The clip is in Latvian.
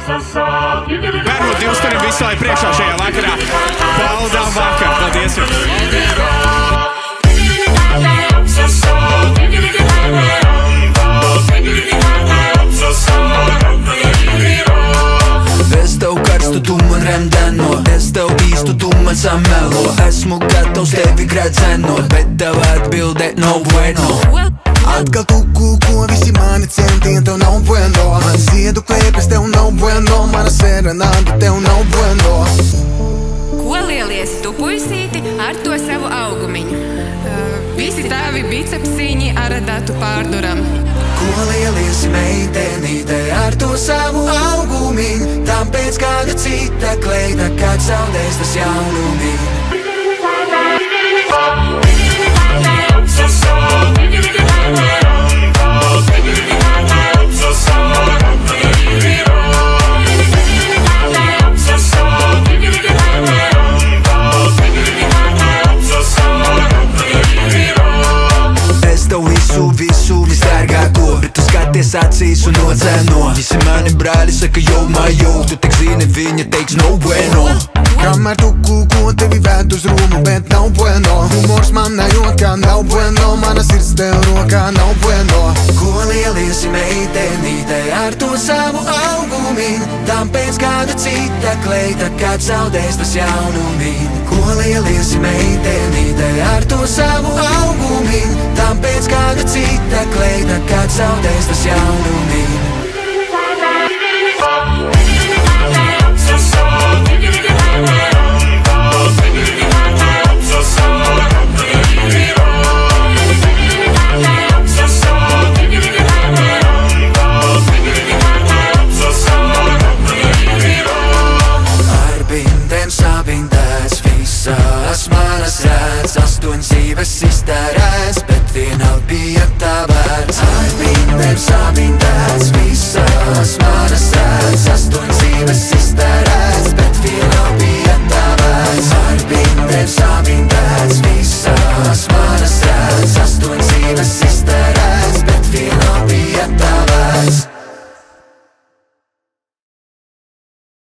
Bermudu Divstūrim visu lai priekšā šajā vakarā. Baudām vakar, paldies jums! Es tev karstu, tu man remdeno, es tev īstu, tu man samelo. Esmu gatavs tevi gredzenot, bet tev atbilde no bueno. Atkal tu kūko, visi mani centieni, tev nav bueno. Man ziedu klēpes, tev nav bueno. Mana serenāda, tev nav bueno. Ko lielies tu, puisīti, ar to savu augumiņu? Visi tavi bicepsiņi ar datu pārduram. Ko lielies meitenīte ar to savu augumiņu? Tam pēc kāda cita kleita, kad zaudēs tas jaunumiņu. Visu visdārgāko, bet tu skaties acīs un nocēno. Visi mani brāļi saka, yo, majo, tu tik zini, viņa teiks no bueno. Kamēr tu kūko, tevi vēd uz Romu, bet nav bueno. Humors manā jokā nav bueno, mana sirds tev rokā nav bueno. Ko lieliesi meitenīte ar to savu augumiņu? Tam pēc kāda cita kleita, kad zaudēs tas jaunumiņu. Ko lieliesi meitenīte ar to savu augumiņu? Tam pēc kāda cita kleita, kad zaudēs tas jaunumiņu.